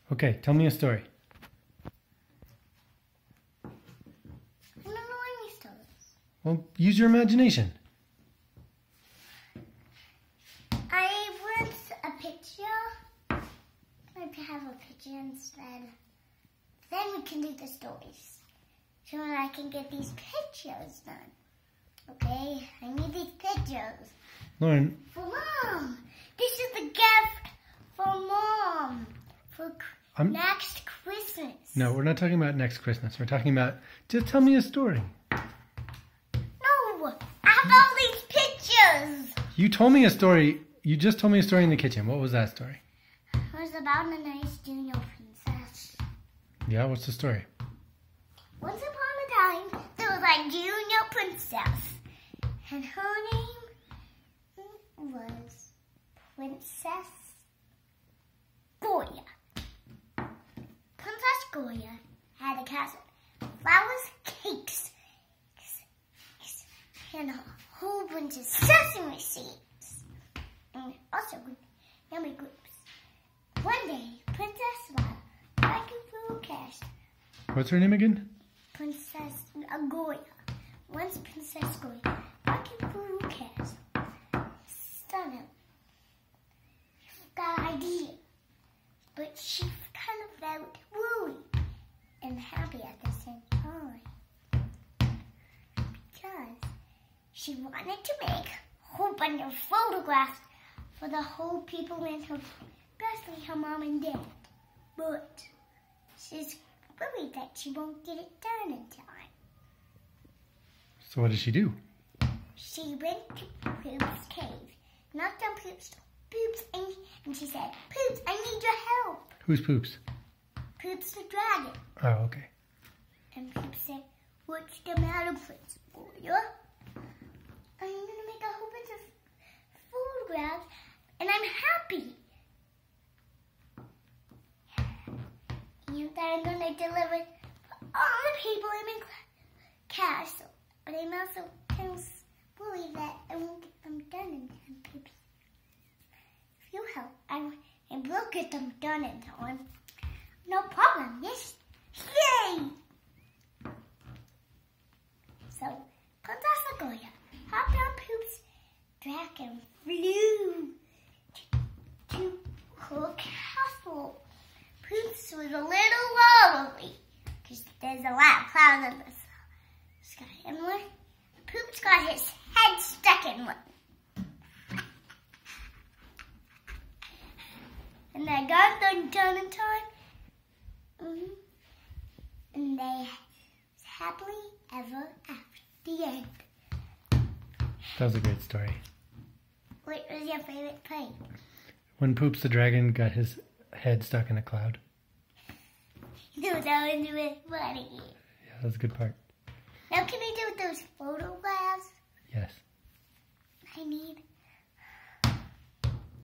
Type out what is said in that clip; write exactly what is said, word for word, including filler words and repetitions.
Okay, tell me a story. I don't know any stories. Well, use your imagination. I want a picture. Maybe have a picture instead. Then we can do the stories. So that I can get these pictures done. Okay, I need these pictures. Lauren. For Mom. This is the gift for Mom. For I'm, next Christmas. No, we're not talking about next Christmas. We're talking about, just tell me a story. No, I have all these pictures. You told me a story. You just told me a story in the kitchen. What was that story? It was about a nice junior princess. Yeah, what's the story? Once upon a time, there was a junior princess. And her name was Princess Goya. Princess Goya had a castle, flowers, cakes, and a whole bunch of sesame seeds. And also yummy grapes. One day, Princess Lala, walking through a castle. What's her name again? Princess Goya. Once Princess Goya, walking through a castle. Suddenly, she got an idea. But she kind of felt worried and happy at the same time. Because she wanted to make a whole bunch of photographs for the whole people in her, especially her mom and dad. But she's worried that she won't get it done in time. So what did she do? She went to Poop's cave, knocked on Poop's door. Poops, and, and she said, Poops, I need your help. Who's Poops? Poops the dragon. Oh, okay. And Poops said, what's the matter, Prince Goya? I'm going to make a whole bunch of photographs, and I'm happy. And then I'm going to deliver all the people in my castle. But I'm also kind of worried that I won't get them done in time, Poops. If you help, I, I will get them done in time. No problem, yes. Yay! So, Princess Goya hopped on Poop's dragon, flew to, to her castle. Poops was a little worried because there's a lot of clouds in the sky. And when Poops got his head stuck in one. And they got them done in time. Mm-hmm. And they happily ever after the end. That was a great story. What was your favorite part? When Poops the dragon got his head stuck in a cloud. No, that was really funny. Yeah, that was a good part. Now can I do those photographs? Yes. I need